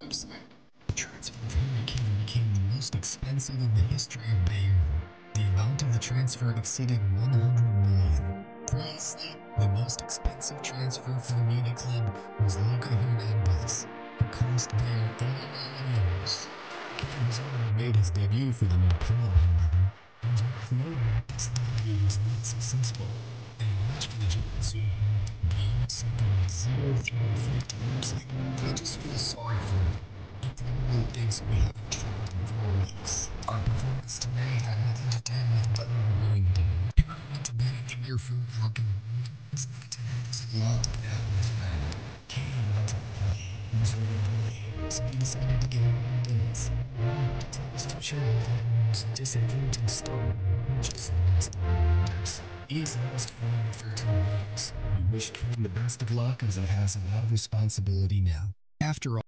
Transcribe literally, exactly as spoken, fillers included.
website. The transfer from the king became the most expensive in the history of Bayer. The amount of the transfer exceeded one hundred million. Previously, the most expensive transfer for the Munich club was Luka Hernandez. It cost Bayer thirty million euros. The king has already made his debut for the new club, however. This debut was not successful. In a match for the Giants, Bayer suffered zero through free times. I just feel sorry for him. He probably thinks we haven't tried in four weeks. Our performance today had nothing to do with whether we're going to do. I went to bed at your food looking. It's a lot now. Kane went to play. He was really bully. So he decided to give him minutes. It was too chill. It was a disappointing start. Just He's lost form for two weeks. We wish him the best of luck as he has a lot of responsibility now. After